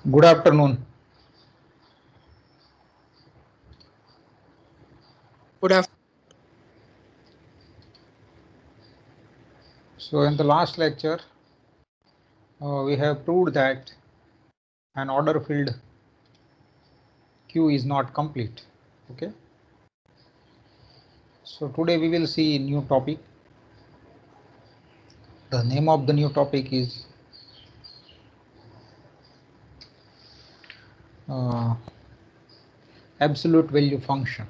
Good afternoon. Good afternoon. So in the last lecture, we have proved that an order filled queue is not complete. Okay. So today we will see a new topic. The name of the new topic is uh, absolute value function.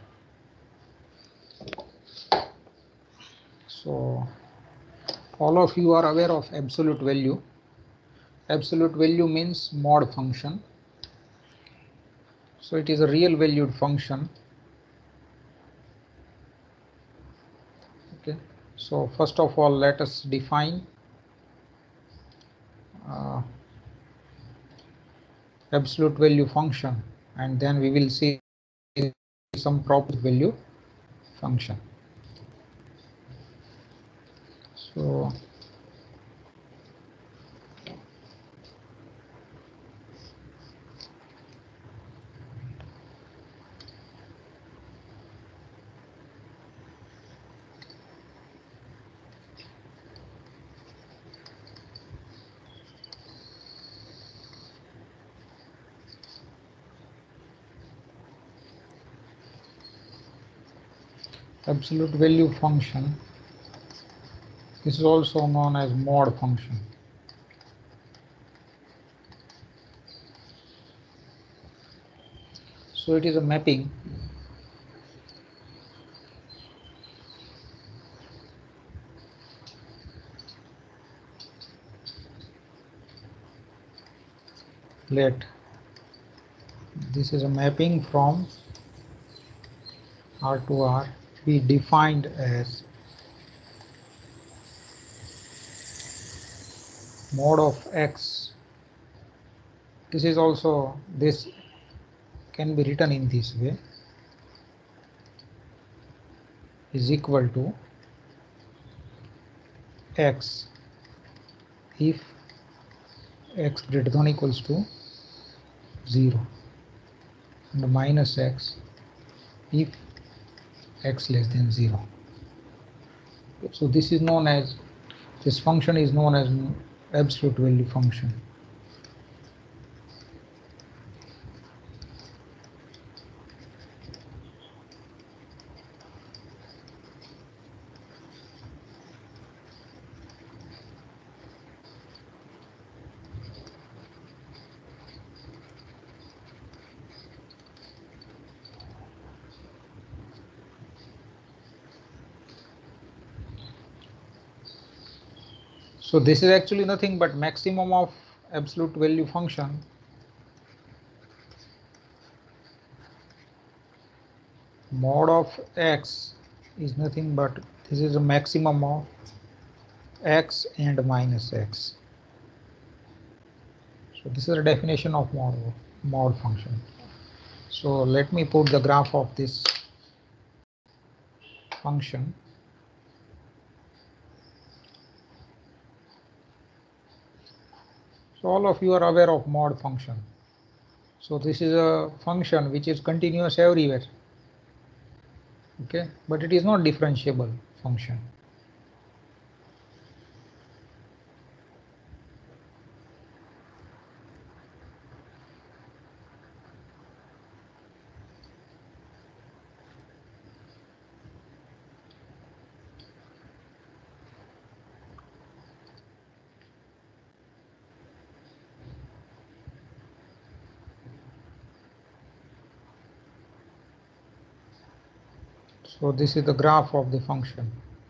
So all of you are aware of absolute value. Absolute value means mod function. So it is a real valued function. Okay. So first of all, let us define absolute value function, and then we will see some proper value function. So absolute value function, this is also known as mod function. So it is a mapping let this is a mapping from R to R be defined as mod of X. This is also, this can be written in this way, is equal to X if X greater than or equals to 0, and minus X if X less than 0. So this is known as, this function is known as absolute value function. So this is actually nothing but maximum of absolute value function mod of X is nothing but, this is a maximum of X and minus X. So this is a definition of mod function. So let me put the graph of this function. So all of you are aware of mod function. So this is a function which is continuous everywhere. Okay, but it is not differentiable function. So this is the graph of the function.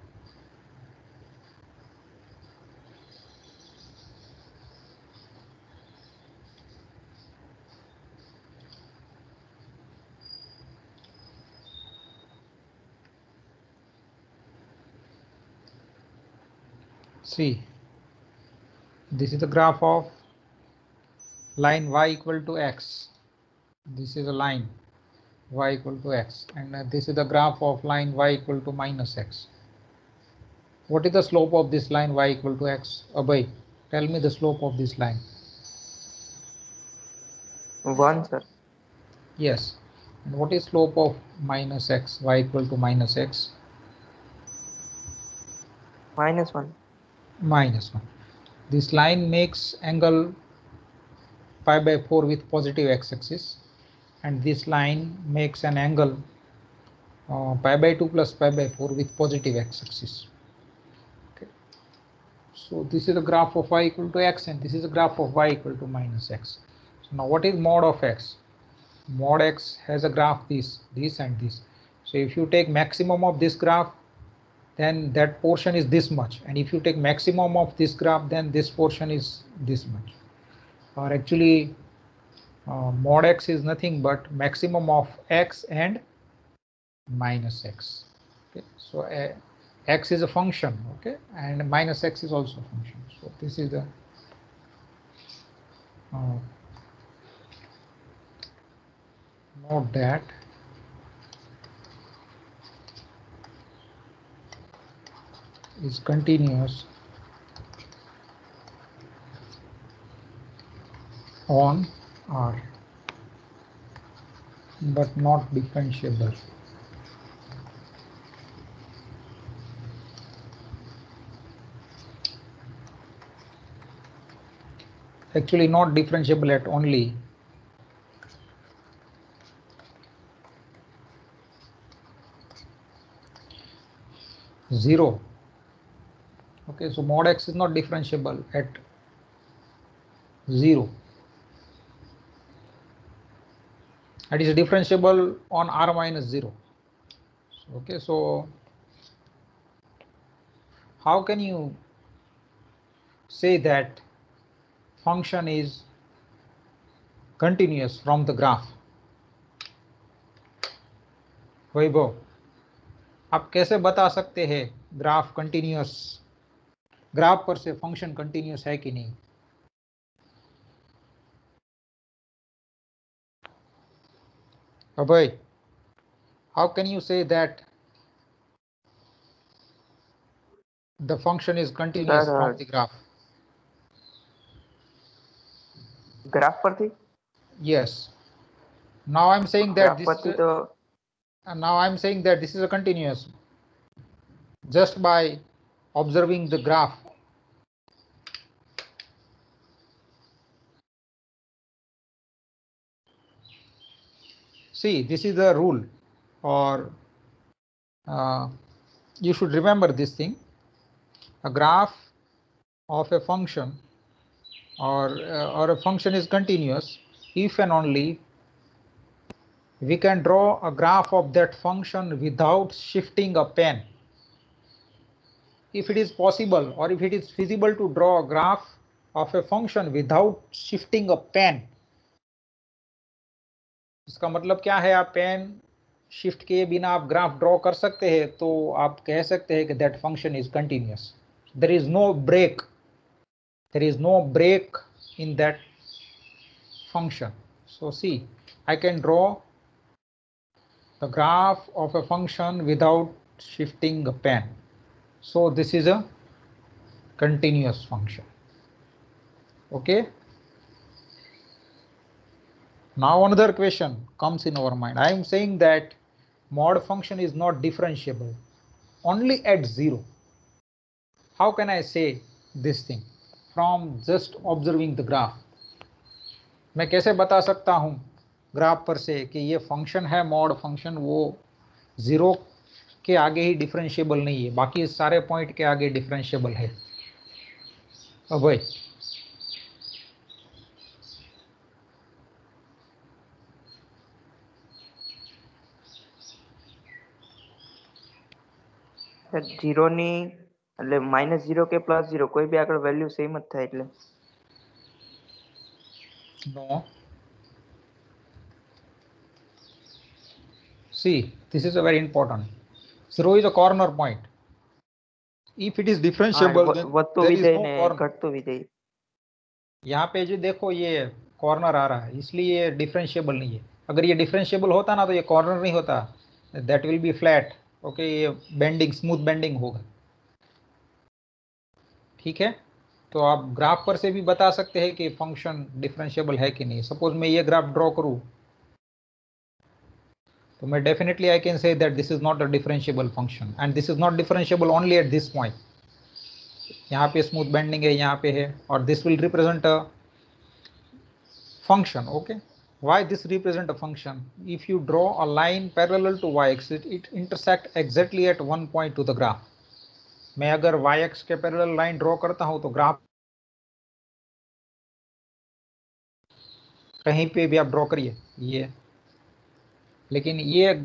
See, this is the graph of line y equal to x. This is a line y equal to x, and this is the graph of line y equal to minus x. What is the slope of this line y equal to x? Abhay, tell me the slope of this line. 1 sir. Yes. And what is slope of minus x, y equal to minus x? -1. Minus 1. This line makes angle pi by 4 with positive x-axis, and this line makes an angle pi by 2 plus pi by 4 with positive x-axis. Okay. So this is a graph of y equal to x, and this is a graph of y equal to minus x. So now what is mod of x? Mod x has a graph this and this. So if you take maximum of this graph, then that portion is this much, and if you take maximum of this graph, then this portion is this much. Or actually mod x is nothing but maximum of x and minus x. Okay, so x is a function, okay, and minus x is also a function. So this is the note that is continuous on R, but not differentiable. Actually not differentiable at only zero. Okay, so mod x is not differentiable at 0. It is differentiable on r minus 0. Okay, so how can you say that function is continuous from the graph? वैभव, आप कैसे बता सकते हैं graph continuous, graph पर से function continuous है कि नहीं? Abhay, how can you say that the function is continuous from the graph? Graph परथी? Yes. Now I'm saying that this is a continuous just by observing the graph. See, this is the rule, or you should remember this thing. A graph of a function or a function is continuous if and only we can draw a graph of that function without shifting a pen. If it is possible or if it is feasible to draw a graph of a function without shifting a pen, इसका मतलब क्या है? आप pen shift किए बिना आप graph draw कर सकते हैं, तो आप कह सकते हैं कि that function is continuous. There is no break, in that function. So see, I can draw the graph of a function without shifting a pen. So this is a continuous function. Okay. Now another question comes in our mind. I am saying that mod function is not differentiable only at 0. How can I say this thing from just observing the graph? मैं कैसे बता सकता हूँ graph पर से कि ये function है मॉड फंक्शन, वो 0 के आगे ही डिफरेंशिएबल नहीं है, बाकी सारे पॉइंट के आगे डिफरेंशिएबल है. अभय, जीरो ની એટલે -0 કે +0 કોઈ બી આગળ વેલ્યુ સેમ જ થાય એટલે no. See, this is a very important. 0 is a corner point. If it is differentiable, then વધતો there is વિધેય no ને corner. ઘટતો વિધેય. यहाँ पे जो देखो ये कॉर्नर आ रहा है, इसलिए ये डिफरेंशिएबल नहीं है. अगर ये डिफरेंशिएबल होता ना तो ये कॉर्नर नहीं होता, that will be flat. Okay, ये बेंडिंग, स्मूथ बेंडिंग होगा. ठीक है. तो आप ग्राफ पर से भी बता सकते हैं कि फंक्शन डिफरेंशिएबल है कि नहीं। सपोज मैं ये ग्राफ ड्रॉ करूं तो मैं definitely I can say that this is not a differentiable function and this is not differentiable only at this point. यहाँ पे स्मूथ बेंडिंग है, यहाँ पे है, और this will represent a function. Okay, why this represent a function? If you draw a line parallel to y-axis, it intersect exactly at one point to the graph. मैं अगर y-axis के parallel line draw करता हूं तो graph कहीं पे भी आप ड्रॉ करिए ये, लेकिन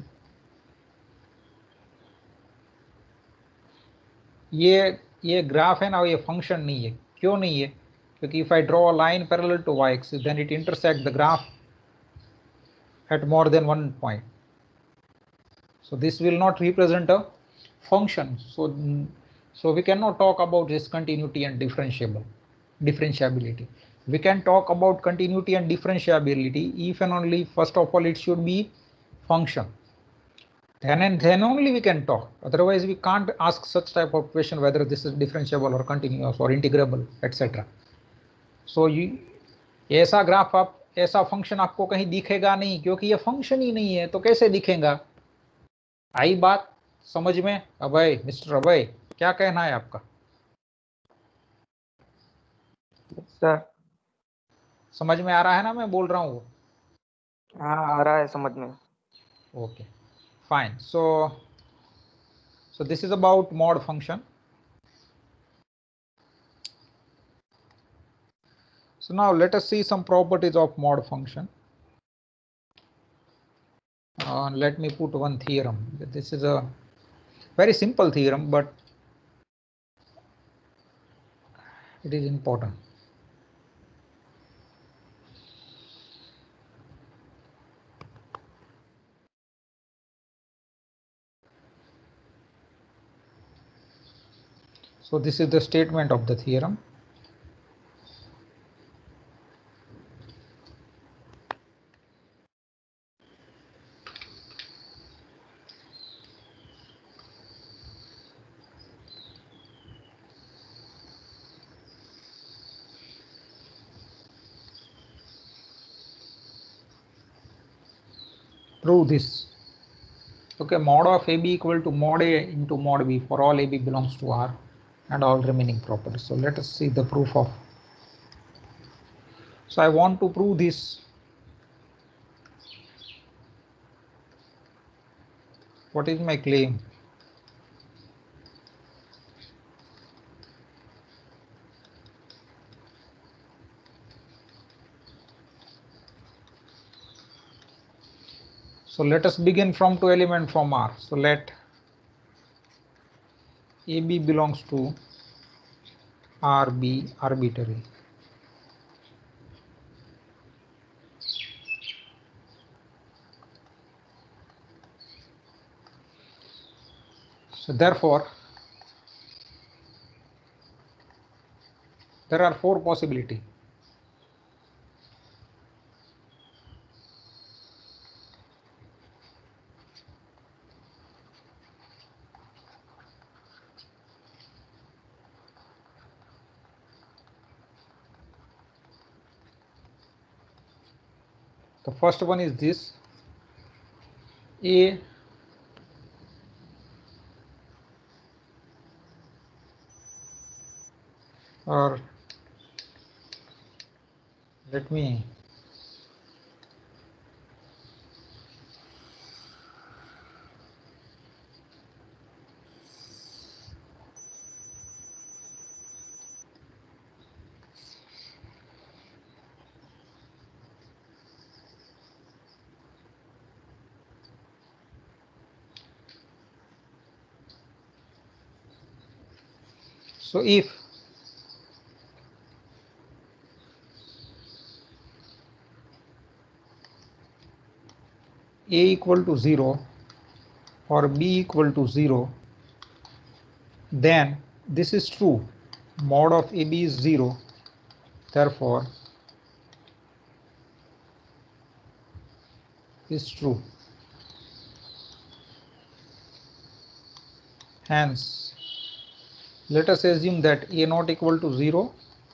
ये ग्राफ है ना, ये फंक्शन नहीं है। क्यों नहीं है? क्योंकि if I draw a line parallel to y-axis then it intersect the graph at more than one point. So this will not represent a function. So we cannot talk about this continuity and differentiability. We can talk about continuity and differentiability if and only, first of all, it should be function. Then and then only we can talk. Otherwise, we can't ask such type of question whether this is differentiable or continuous or integrable, etc. So ऐसा graph आप, ऐसा function आपको कहीं दिखेगा नहीं, क्योंकि ये function ही नहीं है, तो कैसे दिखेगा? आई बात समझ में? अभय, मिस्टर अभय, क्या कहना है आपका? सर समझ में आ रहा है ना मैं बोल रहा हूँ? हाँ आ रहा है समझ में। Okay fine. So this is about mod function. So now let us see some properties of mod function. Let me put one theorem. This is a very simple theorem, but it is important. So this is the statement of the theorem. Prove this. Okay, mod of AB equal to mod A into mod B for all AB belongs to R and all remaining properties. So let us see the proof of. So I want to prove this. What is my claim? So let us begin from two element from R. So let AB belongs to R be arbitrary. So therefore, there are four possibilities. The first one is this: A or let me so if A equal to 0 or B equal to 0, then this is true. Mod of AB is 0. Therefore, is true. Hence, let us assume that A not equal to 0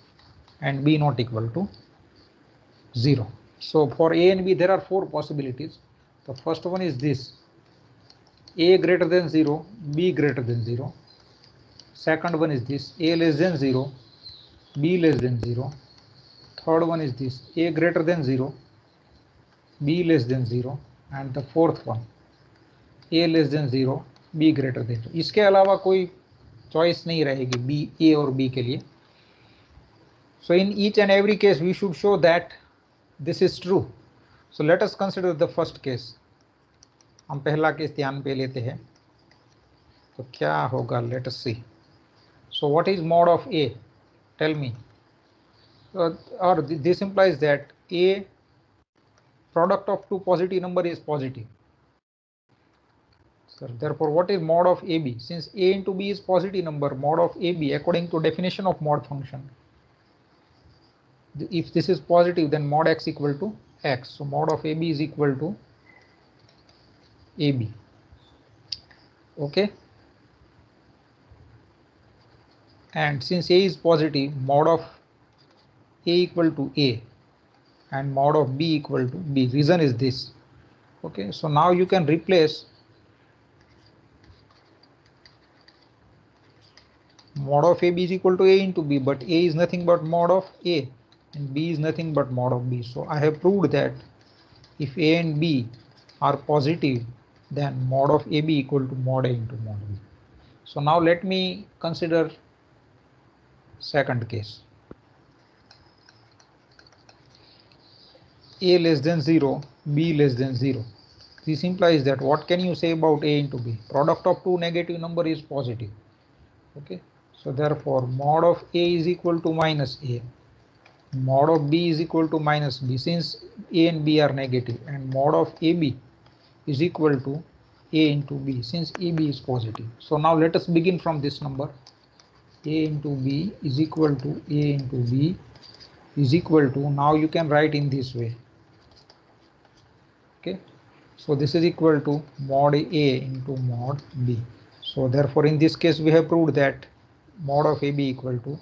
and b not equal to 0. So for a and b there are 4 possibilities. The first one is this: a greater than 0, b greater than 0. Second one is this: a less than 0, b less than 0. Third one is this: a greater than 0, b less than 0. And the fourth one, a less than 0, b greater than 0. इसके अलावा कोई choice नहीं रहेगी b, a और b के लिए. So in each and every case we should show that this is true. So let us consider the first case. हम पहला केस ध्यान पे लेते हैं. तो क्या होगा? Let us see. So what is mod of a? Tell me. Or this implies that a product of two positive number is positive. So therefore what is mod of ab? Since a into b is positive number, mod of ab according to definition of mod function, if this is positive, then mod x equal to x. So mod of ab is equal to ab. Okay. And since a is positive, mod of a equal to a and mod of b equal to b. Reason is this. Okay. So now you can replace mod of ab is equal to a into b, but a is nothing but mod of a and b is nothing but mod of b. So I have proved that if a and b are positive, then mod of ab equal to mod a into mod b. So now let me consider second case. A less than 0, b less than 0. This implies that what can you say about a into b? Product of two negative number is positive. Okay. So therefore mod of a is equal to minus a. Mod of b is equal to minus b, since a and b are negative, and mod of ab is equal to a into b, since ab is positive. So now let us begin from this number. A into b is equal to a into b is equal to, now you can write in this way. Okay, so this is equal to mod a into mod b. So therefore in this case we have proved that mod of ab equal to.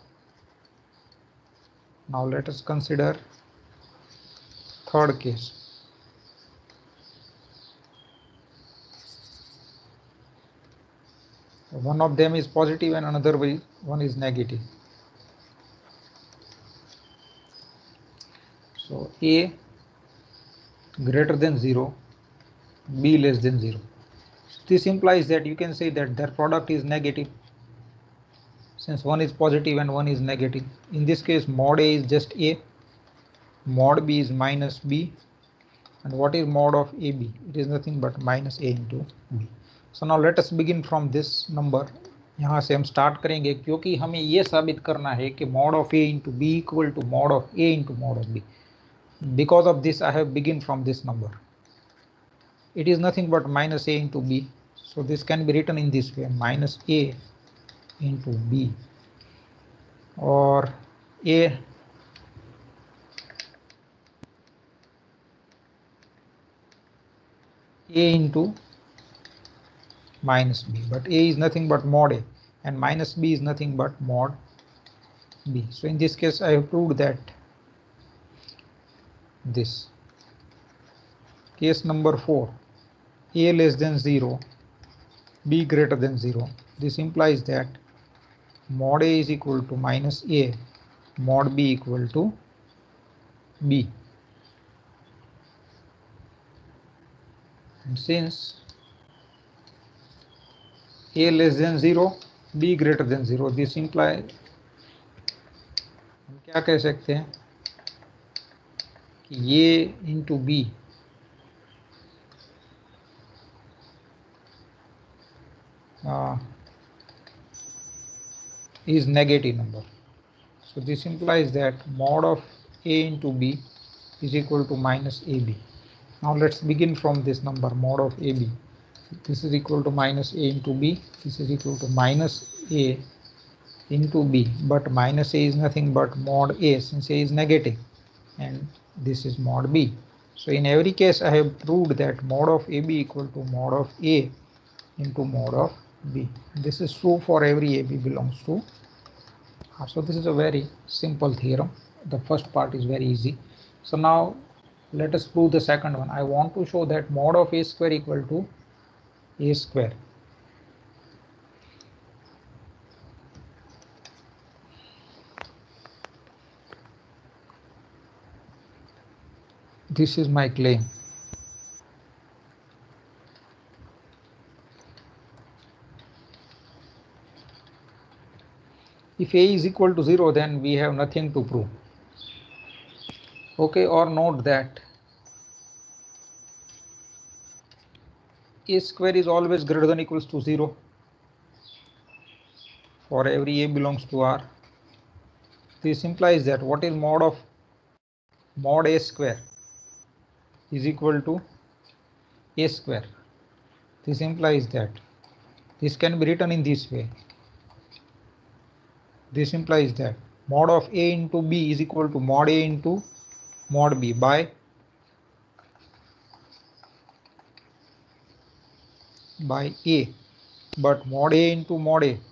Now let us consider third case. One of them is positive and another one is negative. So a greater than 0, b less than 0. This implies that you can say that their product is negative, since one is positive and one is negative. In this case mod a is just a, mod b is minus b, and what is mod of ab? It is nothing but minus a into b. So now let us begin from this number. यहाँ से हम start करेंगे, क्योंकि हमें ये साबित करना है कि mod of a into b equal to mod of a into mod of b. Because of this I have begin from this number. It is nothing but minus a into b. So this can be written in this way: minus a into b, or a into minus b, but a is nothing but mod a and minus b is nothing but mod b. So in this case I have proved that this. Case number 4, a less than 0, b greater than 0. This implies that mod a is equal to minus a, mod b equal to b. And since a less than 0, b greater than 0, this implies, हम क्या कह सकते हैं कि a into b is negative number. So this implies that mod of a into b is equal to minus ab. Now let's begin from this number, mod of ab. This is equal to minus a into b. This is equal to minus a into b, but minus a is nothing but mod a, since a is negative, and this is mod b. So in every case I have proved that mod of ab equal to mod of a into mod of b. This is true for every ab belongs to. So this is a very simple theorem. the first part is very easy. So now let us prove the second one. I want to show that mod of a square equal to a square. This is my claim. If a is equal to 0, then we have nothing to prove. Okay, or note that a square is always greater than or equals to 0 for every a belongs to R. This implies that what is mod of mod a square is equal to a square. This implies that this can be written in this way. This implies that mod of a into b is equal to mod a into mod b by a, but mod a into mod a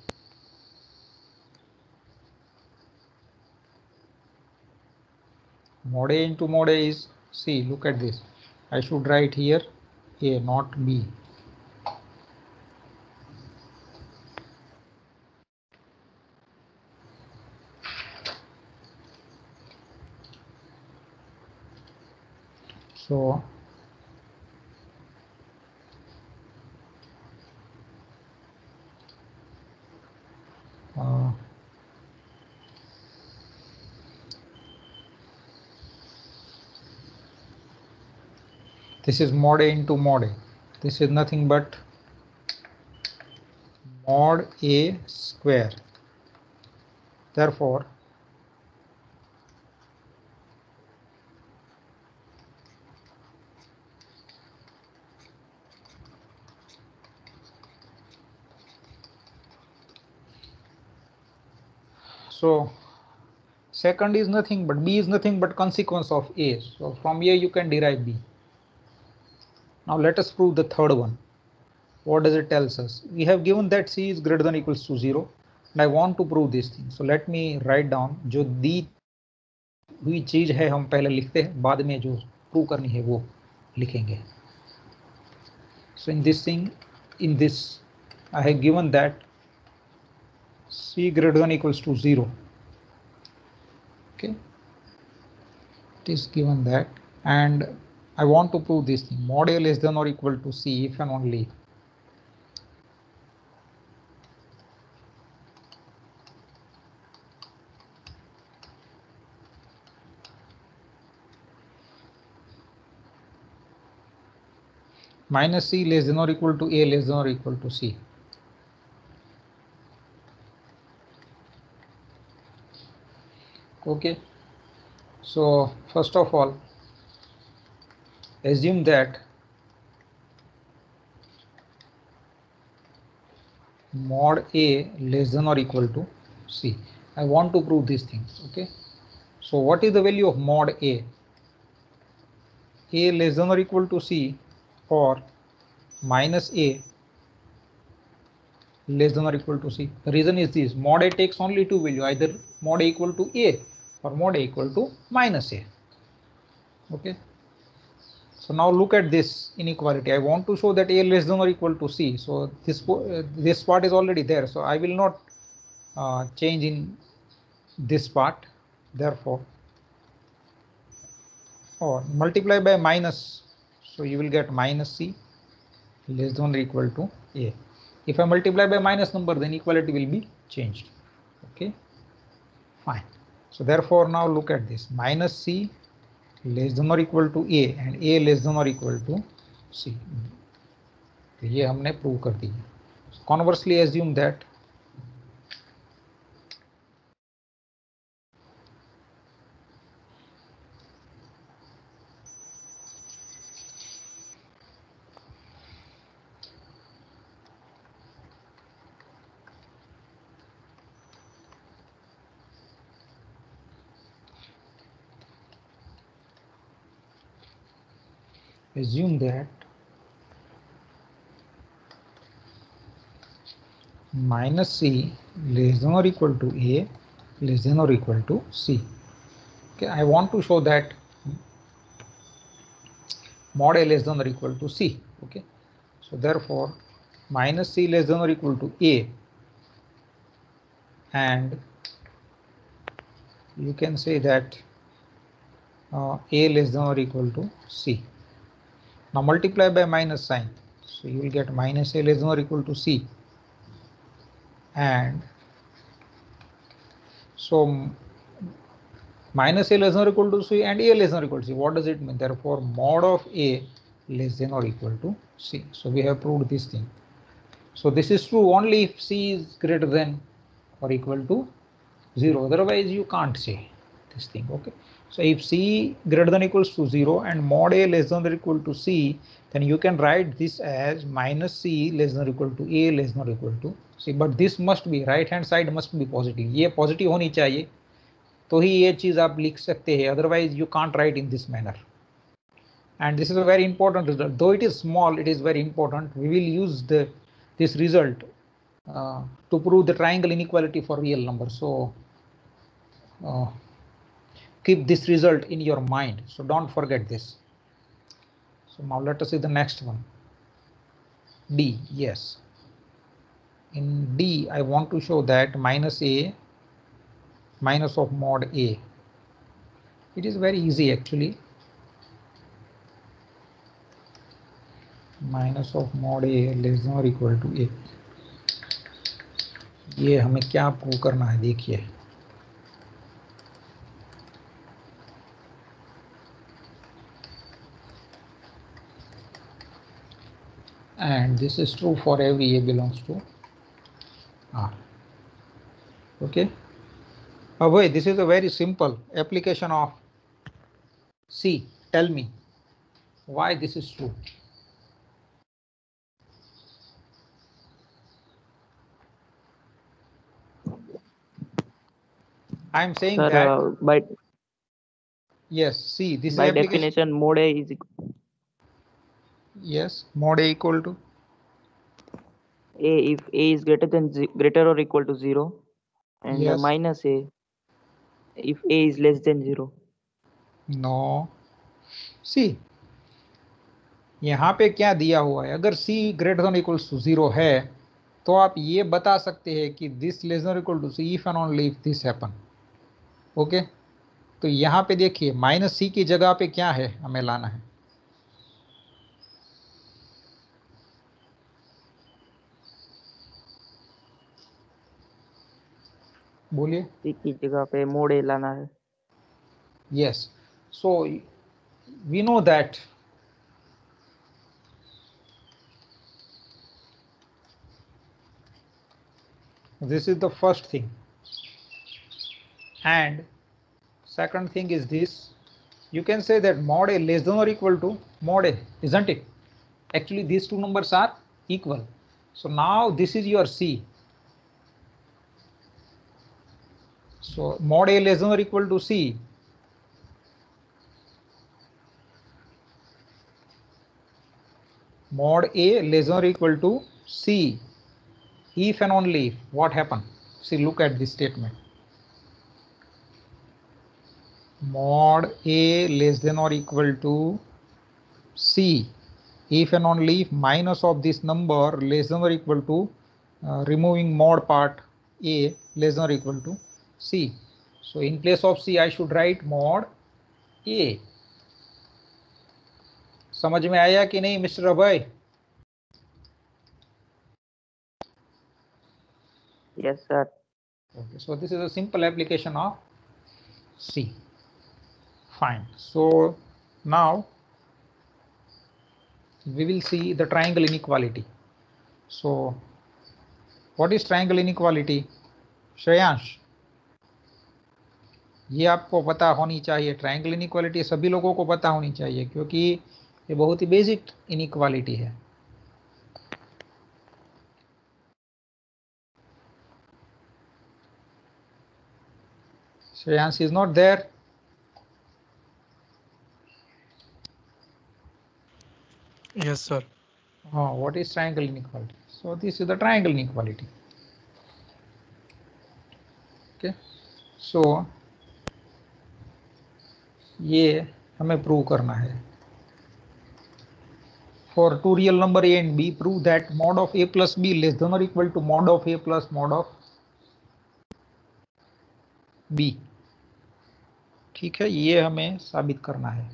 into mod a is, see, look at this. I should write here a, not b. So this is mod a into mod a. This is nothing but mod a square. Therefore, so second is nothing but b is nothing but consequence of a. So from a you can derive b. Now let us prove the third one. What does it tells us? We have given that c is greater than or equals to 0, and I want to prove this thing. So let me write down जो दी हुई चीज है हम पहले लिखते हैं, बाद में जो प्रूव करनी है वो लिखेंगे. So in this thing, in this I have given that c greater than or equals to 0. Okay, it is given that, and I want to prove this thing, mod a less than or equal to c if and only minus c less than or equal to a less than or equal to c. Okay, so first of all, assume that mod a less than or equal to c. I want to prove these things. Okay, so what is the value of mod a? A less than or equal to c or minus a less than or equal to c. The reason is this: mod a takes only two values, either mod a equal to a or mod a equal to minus a. Okay, so now look at this inequality. I want to show that a less than or equal to c. So this part is already there, so I will not change in this part. Therefore, or multiply by minus, so you will get minus c less than or equal to a. If I multiply by minus number, then equality will be changed. Okay, fine. So therefore now look at this, minus c less than or equal to a and a less than or equal to c. तो ये हमने prove कर दी. Conversely, assume that minus c less than or equal to a less than or equal to c. Okay, I want to show that mod A less than or equal to C. Okay, so therefore minus C less than or equal to A, and you can say that A less than or equal to C. Now multiply by minus sign, so you will get minus A less than or equal to C, and so minus A less than or equal to C and A less than or equal to C. What does it mean? Therefore mod of A less than or equal to C. So we have proved this thing. So this is true only if C is greater than or equal to 0. Otherwise you can't say this thing. Okay. So if C greater than equals to 0 and mod A less than or equal to C, then you can write this as minus C less than or equal to A less than or equal to C. But this must be, right hand side must be positive. ये positive होनी चाहिए तो ही ये चीज आप लिख सकते हैं. Otherwise you can't write in this manner. And this is a very important result. Though it is small, it is very important. We will use this result to prove the triangle inequality for real numbers. So keep this result in your mind. So don't forget this. So now let us see the next one. D. Yes. In D, I want to show that minus A minus of mod A. It is very easy actually. Minus of mod A less than or equal to A. ये हमें क्या prove करना है देखिए. And this is true for every A belongs to R. Okay. Abhay, this is a very simple application of C. Tell me why this is true. I am saying Sir, that yes, see, this by is application. definition mod A is Yes, mod A equal to A if A is greater or equal to 0, and yes. minus A if A is less than 0. No. See, यहाँ पे क्या दिया हुआ है, अगर C greater than equals to 0 है तो आप ये बता सकते हैं कि this less than equal to C if and only if this happen. Okay तो यहाँ पे देखिए माइनस C की जगह पे क्या है हमें लाना है. बोलिए. C की जगह पे mod A लाना है. Yes. So we know that this is the first thing, and second thing is this. You can say that mod A less than or equal to mod A, isn't it? Actually these two numbers are equal. So now this is your C. So mod A less than or equal to C. Mod A less than or equal to C. If and only if, what happened? See, look at this statement. Mod A less than or equal to C. If and only if minus of this number less than or equal to removing mod part A less than or equal to C. So in place of C I should write mod A. समझ में आया कि नहीं mister Abhay? Yes, sir. Okay, so this is a simple application of C. Fine. So now we will see the triangle inequality. So what is triangle inequality? Shreyansh, ये आपको पता होनी चाहिए. ट्रायंगल इनइक्वालिटी सभी लोगों को पता होनी चाहिए क्योंकि ये बहुत ही बेसिक इनइक्वालिटी है. Shreyansh is not there. Yes, sir. What is triangle inequality? So this is the triangle inequality. Okay. So ये हमें प्रूव करना है। For two real number a and b, prove that mod of a plus b less than or equal to mod of a plus mod of b। ठीक है, ये हमें साबित करना है।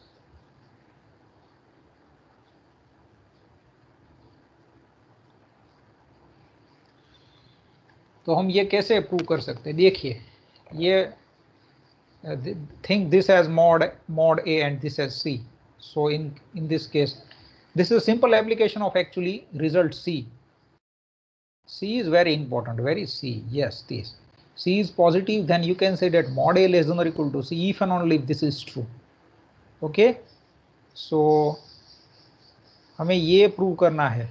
तो हम ये कैसे प्रूव कर सकते हैं? देखिए, ये think this as mod a and this as c. So in this case, this is a simple application of actually result c. C is very important, very C. Yes, this C is positive, then you can say that mod a less than or equal to C if and only if this is true. Okay, so हमें ये prove करना है,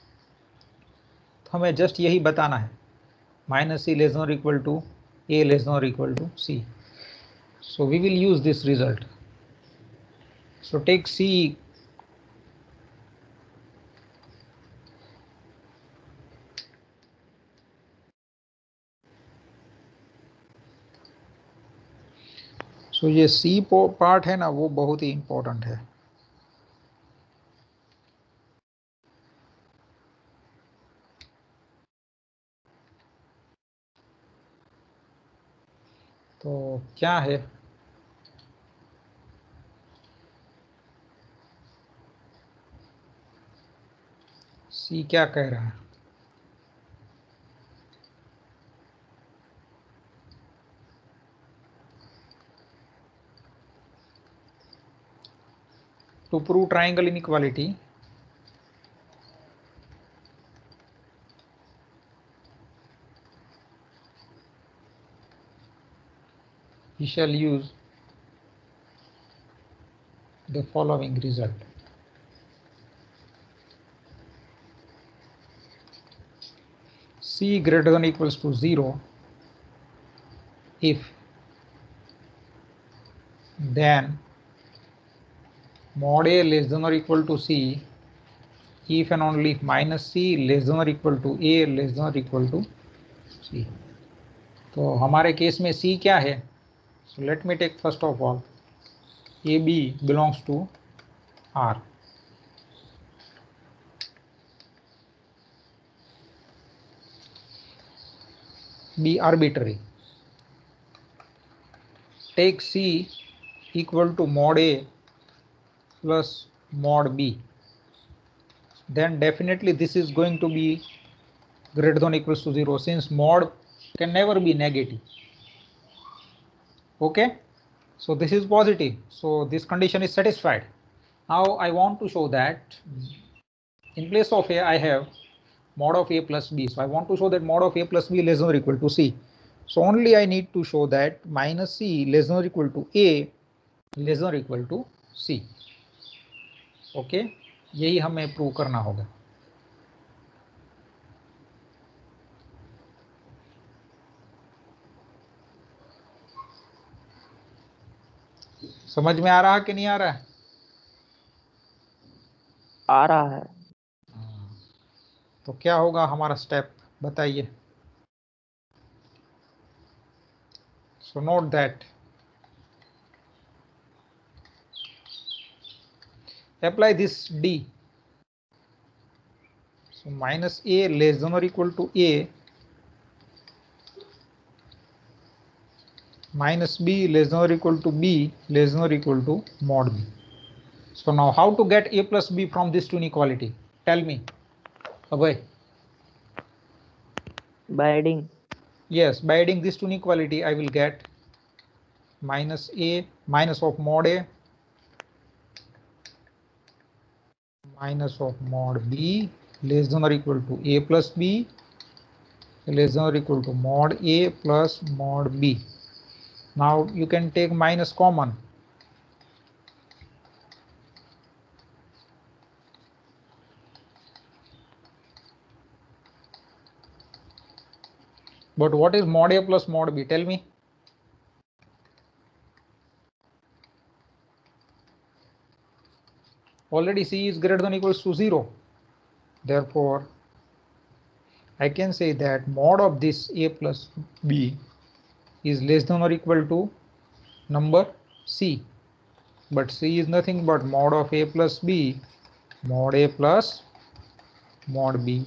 तो हमें just यही बताना है, minus C less than और equal to a less than or equal to C. So we will use this result. So take C तो ये सी पार्ट है ना, वो बहुत ही इंपॉर्टेंट है। तो क्या है, सी क्या कह रहा है? To prove triangle inequality, we shall use the following result. C greater than or equals to 0 if then mod a less than or equal to C if and only if minus C less than or equal to a less than or equal to C. तो हमारे case में C क्या है? So let me take first of all AB belongs to R. Be arbitrary. Take C equal to mod A plus mod B. Then definitely this is going to be greater than or equals to 0, since mod can never be negative. Okay, so this is positive, so this condition is satisfied. Now I want to show that in place of A I have mod of A plus B, so I want to show that mod of A plus B less than or equal to C. So only I need to show that minus C less than or equal to A less than or equal to C. Okay, यही हमें prove करना होगा। समझ में आ रहा कि नहीं आ रहा है? आ रहा है। तो क्या होगा हमारा स्टेप, बताइए। So note that apply this D. So minus A less than or equal to A minus B less than or equal to B less than or equal to mod B. So now how to get A plus B from this two inequality? Tell me, Abhay. By adding. Yes, by adding this two inequality I will get minus A minus of mod A minus of mod B less than or equal to A plus B less than or equal to mod A plus mod B. Now you can take minus common. But what is mod A plus mod B? Tell me. Already C is greater than or equals to 0. Therefore, I can say that mod of this A plus B is less than or equal to number C. but C is nothing but mod of A plus B, mod A plus mod B.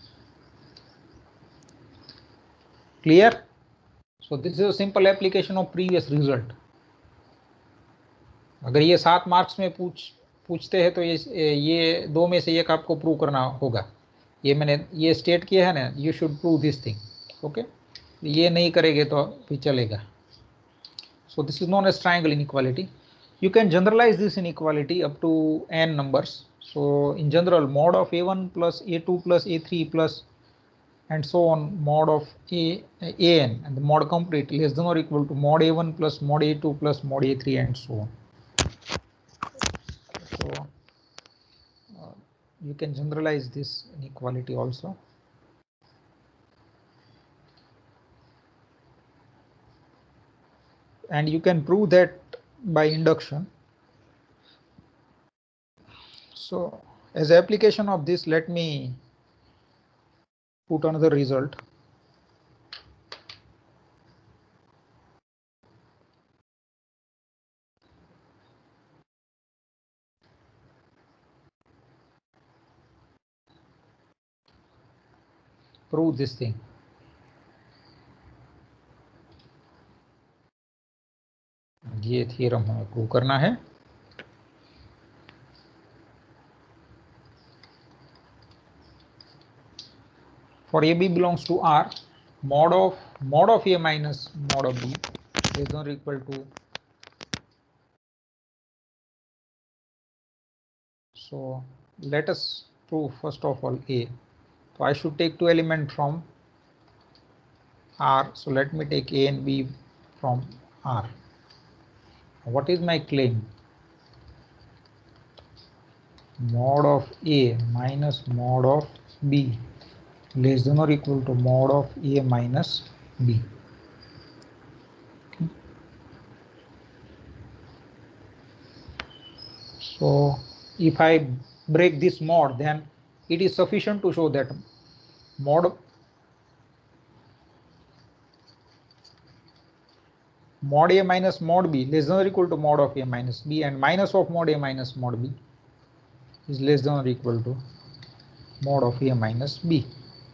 Clear? So this is a simple application of previous result. अगर ये 7 marks में पूछते हैं तो ये दो में से एक आपको प्रूव करना होगा. ये मैंने ये स्टेट किया है ना, you should prove this thing. Okay, ये नहीं करेंगे तो भी चलेगा. So this is known as triangle inequality. You can generalize this inequality up to n numbers. So in general, mod of a1 plus a2 plus a3 plus and so on, mod of an and the mod complete less than or equal to mod a1 plus mod a2 plus mod a3 and so on. So you can generalize this inequality also. And you can prove that by induction. So as application of this, let me put another result. Prove this thing. ये theorem हमें prove करना है. For AB belongs to R, mod of A minus mod of B is not equal to. So let us prove first of all A. So I should take two elements from R. So let me take A and B from R. What is my claim? Mod of A minus mod of B less than or equal to mod of A minus B. Okay. So if I break this mod, then it is sufficient to show that mod A minus mod B less than or equal to mod of A minus B, and minus of mod A minus mod B is less than or equal to mod of A minus B.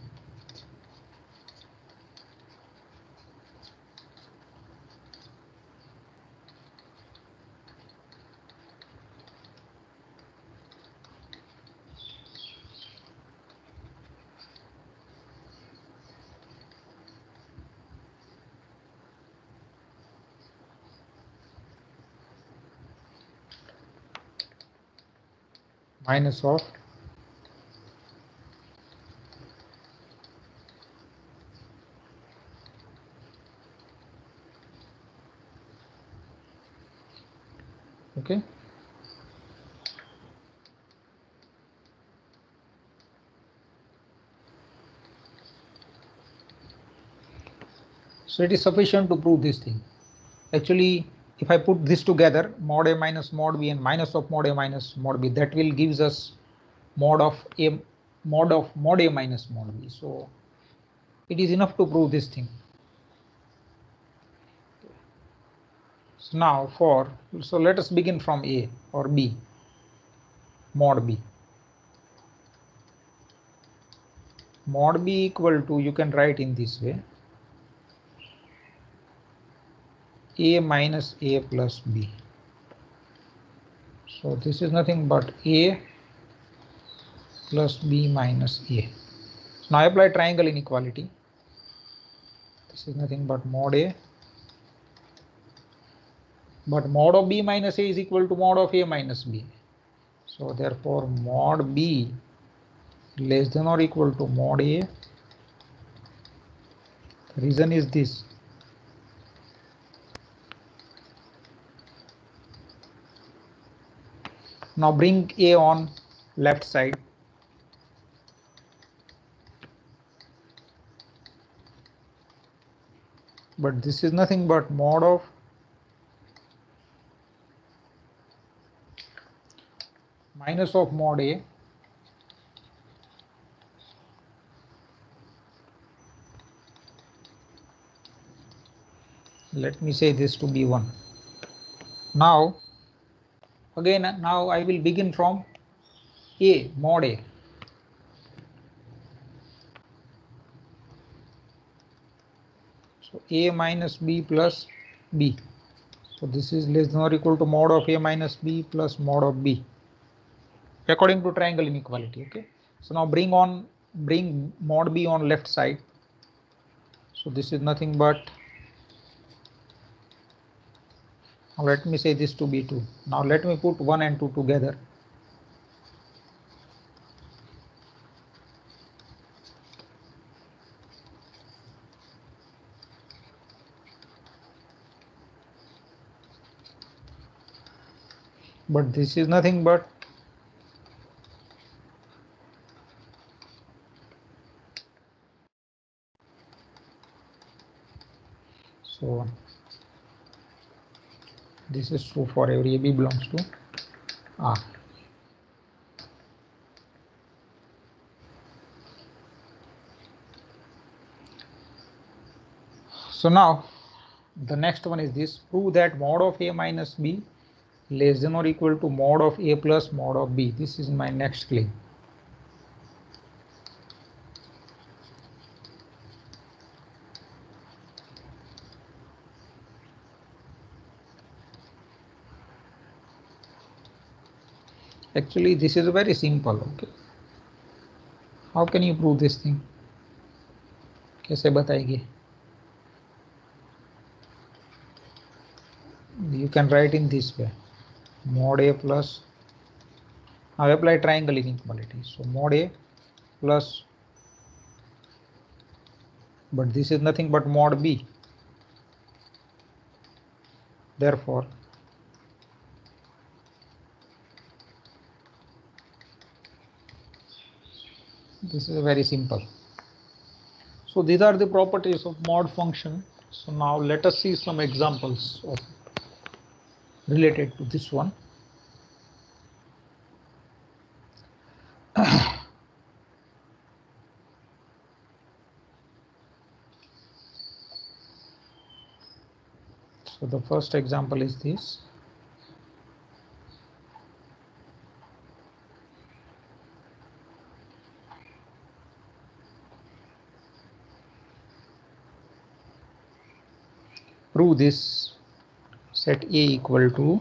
Minus of okay. So it is sufficient to prove this thing. Actually, if I put this together, mod A minus mod B and minus of mod A minus mod B, that will gives us mod of mod A minus mod B. So it is enough to prove this thing. So now so let us begin from A or B, mod B. Mod B equal to, you can write in this way, A minus A plus B. So this is nothing but A plus B minus A. So now I apply triangle inequality. This is nothing but mod A, but mod of B minus A is equal to mod of A minus B. So therefore mod B less than or equal to mod A. The reason is this. Now bring A on left side. But this is nothing but mod of minus of mod A let me say this to be 1. Now Again, now I will begin from A, mod A. So A minus B plus B. So this is less than or equal to mod of A minus B plus mod of B, according to triangle inequality. Okay. So now bring mod B on left side. So this is nothing but, now let me say this to be 2. Now let me put 1 and 2 together. But this is nothing but so this is true for every AB belongs to R. So now the next one is this: prove that mod of A minus B less than or equal to mod of A plus mod of B. This is my next claim. Actually, this is very simple. Okay, how can you prove this thing? कैसे बताएंगे? You can write in this way: mod A plus, now apply triangle inequality. So mod A plus, but this is nothing but mod B. Therefore, this is very simple. So these are the properties of mod function. So now let us see some examples of related to this one. So the first example is this. Prove this: set A equal to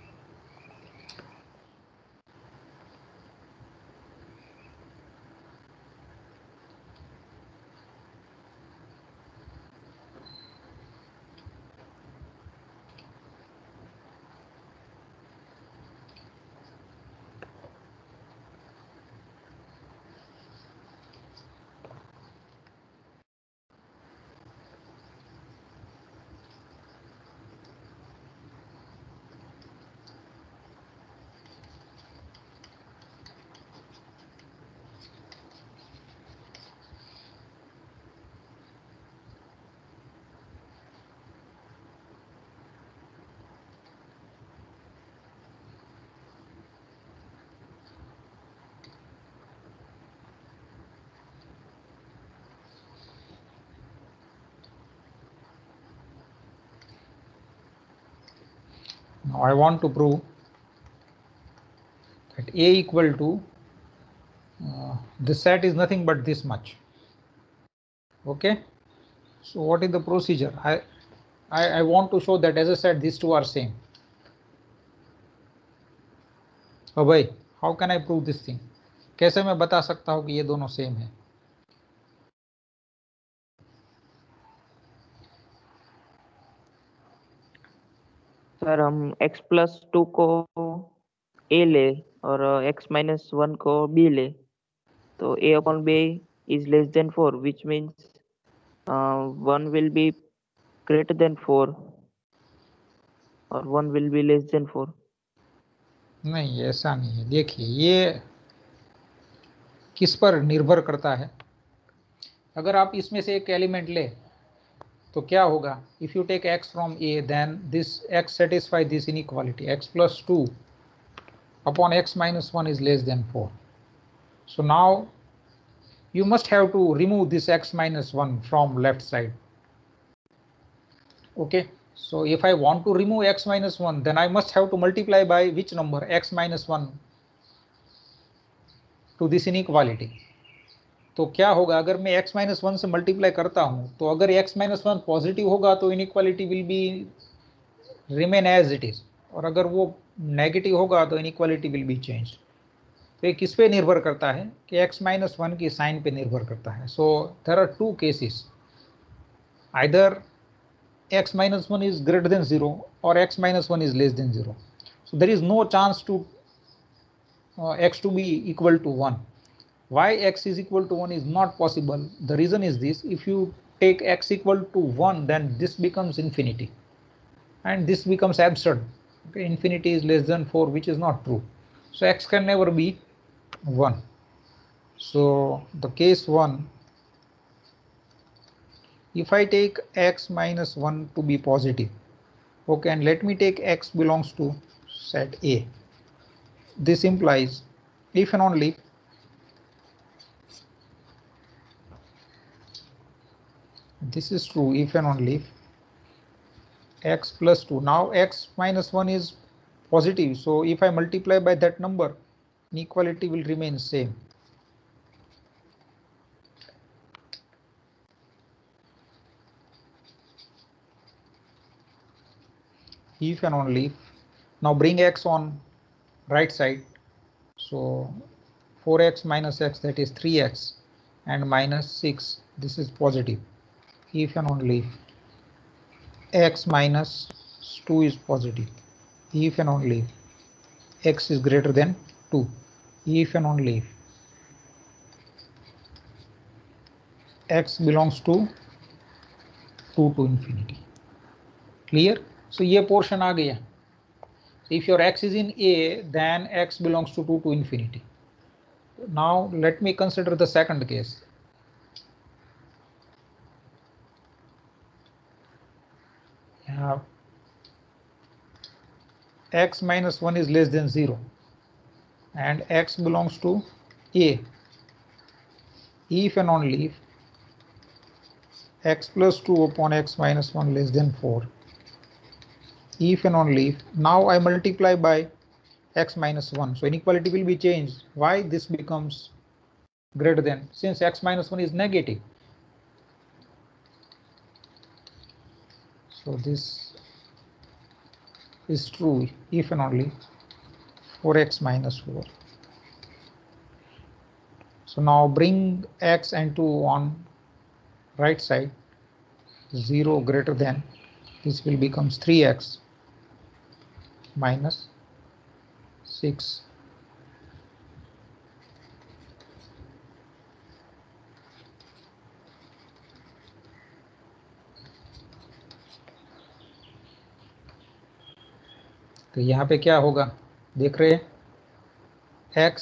now I want to prove that A equal to this set is nothing but this much. Okay. So what is the procedure? I want to show that, as I said, these two are same. Oh भाई, how can I prove this thing? कैसे मैं बता सकता हूँ कि ये दोनों same है? सर हम x प्लस 2 को a ले और x माइनस 1 को b ले, तो a upon b is less than 4, which means 1 will be greater than 4 और 1 will be less than 4. नहीं, ऐसा नहीं है. देखिए, ये किस पर निर्भर करता है. अगर आप इसमें से एक एलिमेंट ले तो क्या होगा? If you take x from a, then this x satisfy this inequality. x plus 2 upon x minus 1 is less than 4. So now you must have to remove this x minus 1 from left side. Okay, So if I want to remove x minus 1, then I must have to multiply by which number? X minus 1 to this inequality. तो क्या होगा अगर मैं x minus 1 से multiply करता हूं, तो अगर x minus 1 पॉजिटिव होगा तो inequality will be remain as it is, और अगर वो नेगेटिव होगा तो इनइक्वालिटी विल बी चेंज. तो ये किस पे निर्भर करता है कि x minus 1 की साइन पे निर्भर करता है. So there are two cases, either x minus 1 is greater than 0 or x minus 1 is less than 0. So there is no chance to x to be equal to 1. Why x is equal to 1 is not possible? The reason is this: if you take x equal to 1, then this becomes infinity and this becomes absurd. Okay, infinity is less than 4, which is not true. So x can never be 1. So the case 1, if I take x minus 1 to be positive, okay, and let me take x belongs to set A, this implies if and only this is true if and only x plus 2. Now x minus 1 is positive, so if I multiply by that number, inequality will remain same. If and only if. Now bring x on right side, so 4x minus x, that is 3x, and minus 6, this is positive. If and only if x minus 2 is positive, if and only if x is greater than 2, if and only if x belongs to 2 to infinity. Clear? So ये portion आ गया. If your x is in A, then x belongs to 2 to infinity. Now let me consider the second case. X minus 1 is less than 0 and x belongs to A. If and only if x plus 2 upon x minus 1 less than 4. If and only if now I multiply by x minus 1, so inequality will be changed. Why? This becomes greater than, since x minus 1 is negative. So this is true if and only for x minus 4. So now bring x and 2 on right side, 0 greater than, this will becomes 3x minus 6. तो यहाँ पे क्या होगा देख रहे हैं, x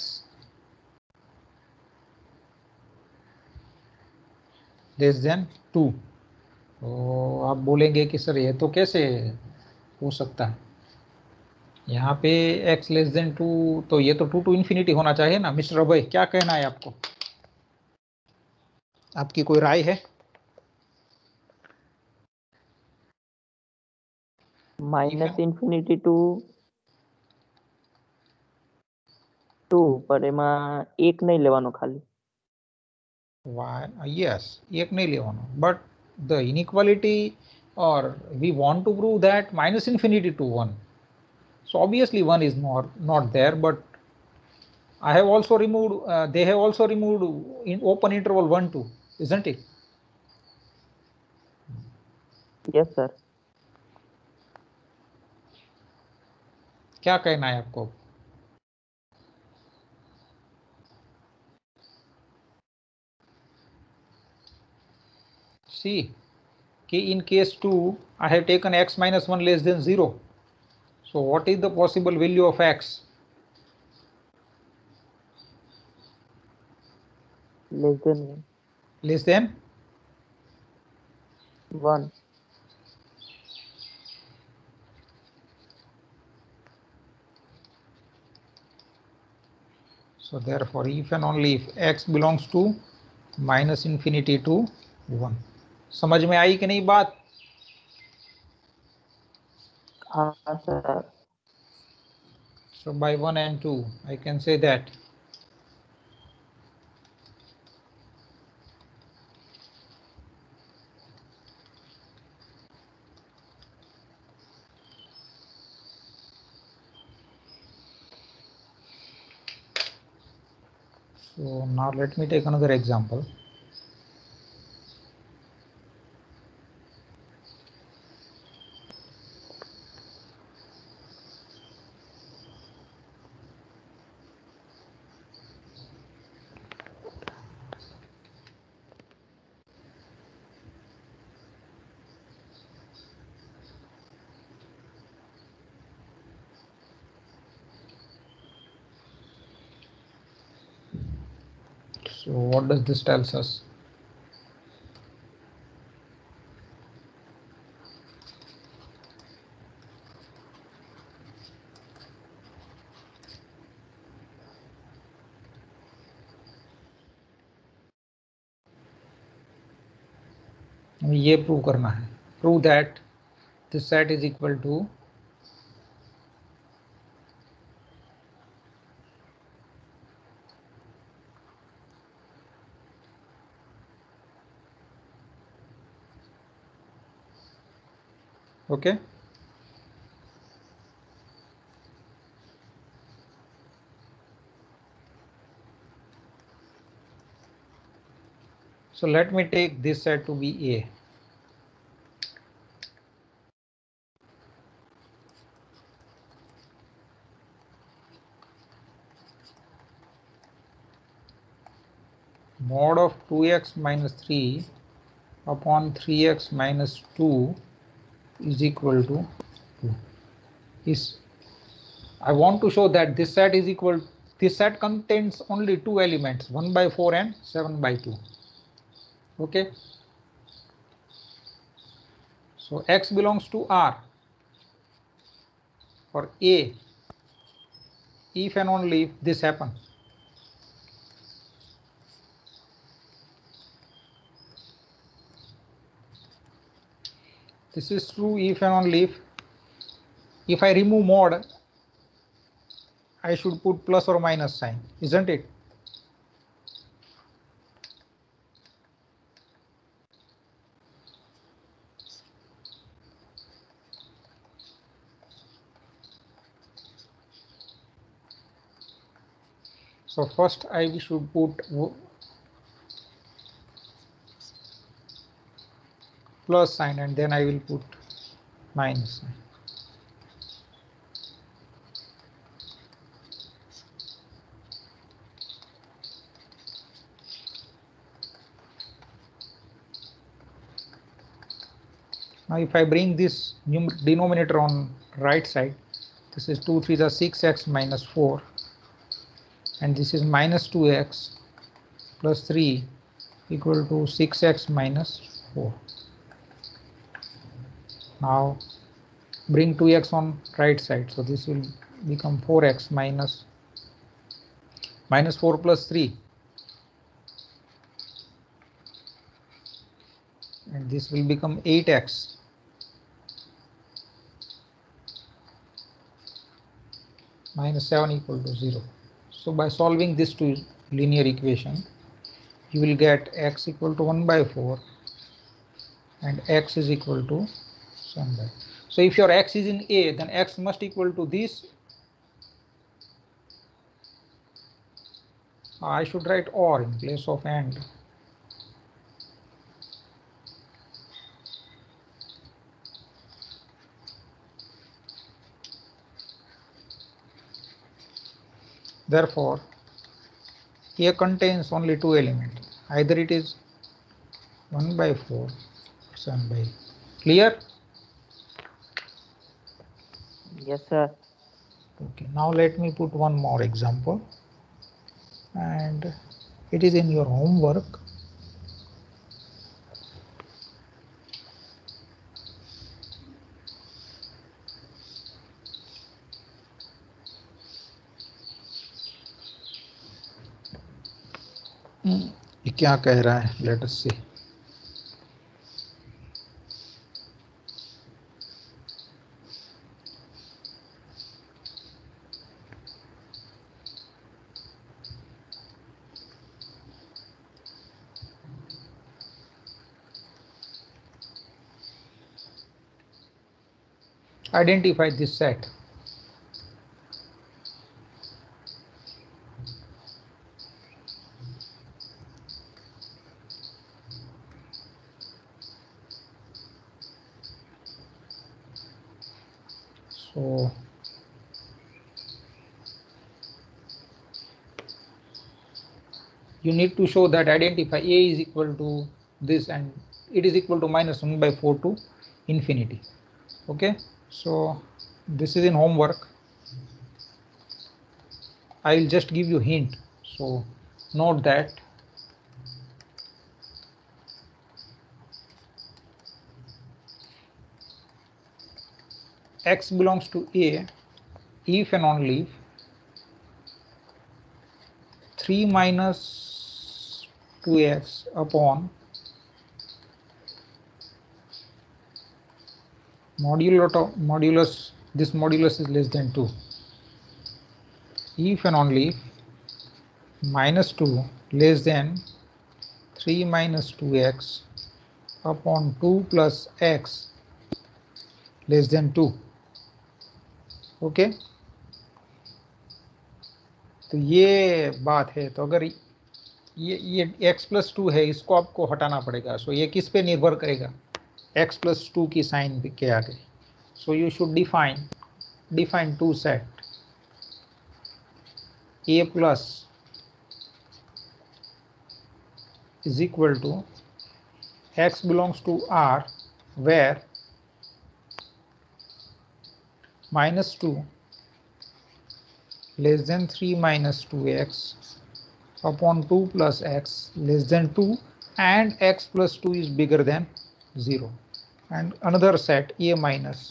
less than 2. तो आप बोलेंगे कि सर ये तो कैसे हो सकता है, यहाँ पे x लेस देन 2, तो ये तो 2 to infinity होना चाहिए ना. मिस्टर अभय, क्या कहना है आपको, आपकी कोई राय है? માઇનસ ઇન્ફિનિટી ટુ 2 પર એમાં એક નહીં લેવાનો ખાલી. Yes, एक नहीं लेवानो, but the inequality, or we want to prove that minus infinity to 1. So obviously 1 is not there, but I have also removed, they have also removed in open interval 1 2, isn't it? Yes sir. क्या कहना है आपको? See, in case 2 I have taken x minus 1 less than 0. So what is the possible value of x? Less than Less than 1. So therefore if and only if x belongs to minus infinity to 1. समझ में आई कि नहीं बात? sir. So by 1 and 2, I can say that. So now let me take another example. So what does this tells us? हमें ये prove करना है. Prove that this set is equal to okay. So let me take this set to be A. Mod of 2x minus 3 upon 3x minus 2 is equal to 2. I want to show that this set is equal. This set contains only two elements, 1 by 4 and 7 by 2. Okay. So x belongs to R for A if and only if this happens. This is true if and only if I remove mod, I should put plus or minus sign, isn't it? So first I should put plus sign and then I will put minus sign. Now if I bring this denominator on right side, this is 2 3 is 6x minus 4 and this is minus 2x plus 3 equal to 6x minus 4. Now bring 2x on right side, so this will become 4x minus 4 plus 3 and this will become 8x minus 7 equal to 0. So by solving this two linear equation, you will get x equal to 1 by 4 and x is equal to 7 by. So if your x is in A, then x must equal to this. I should write or in place of and. Therefore, A contains only two elements. Either it is 1 by 4 or 7 by 8. Clear? Yes, sir. Okay, now let me put one more example and it is in your homework. ये क्या कह रहा है? Let us see. Identify this set. So you need to show that identify A is equal to this and it is equal to -1 by 4 to infinity. Okay, so this is in homework. I will just give you hint. So note that x belongs to A if and only if 3 minus 2x upon modulus, this modulus is less than 2. If and only if -2 less than 3 minus 2x upon 2 plus x less than 2. Okay, तो ये बात है. तो अगर ये x plus 2 है, इसको आपको हटाना पड़ेगा. सो ये किस पे निर्भर करेगा? x प्लस 2 की साइन के आगे. So you should define two set a plus is equal to x belongs to R where -2 less than 3 minus 2x upon 2 plus x less than 2 and x plus 2 is bigger than 0. And another set A minus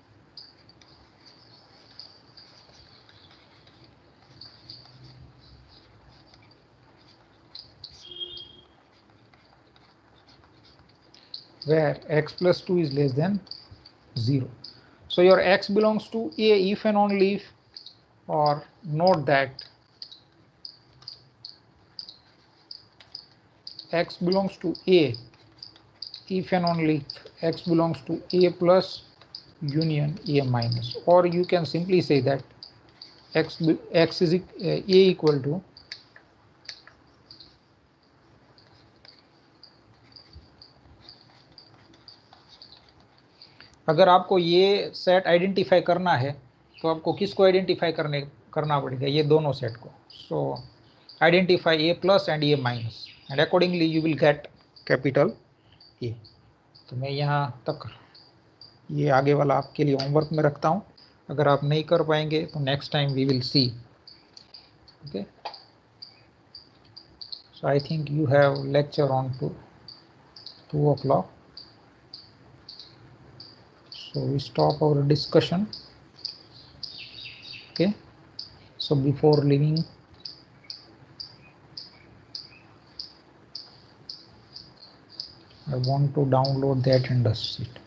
where x plus 2 is less than 0. So your x belongs to A if and only if, or note that x belongs to A if and only if x belongs to A plus union A minus, or you can simply say that x is A equal to अगर आपको ये set identify करना है तो आपको किसको identify करना पड़ेगा? ये दोनों सेट को. So identify A plus and A minus and accordingly you will get capital A. तो मैं यहाँ तक ये आगे वाला आपके लिए होमवर्क में रखता हूँ. अगर आप नहीं कर पाएंगे तो next time we will see. Okay, so I think you have lecture on two 2 o'clock. So we stop our discussion. Okay, so before leaving, I want to download the attendance sheet.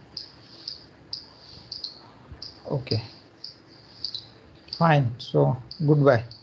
Okay, fine. So goodbye.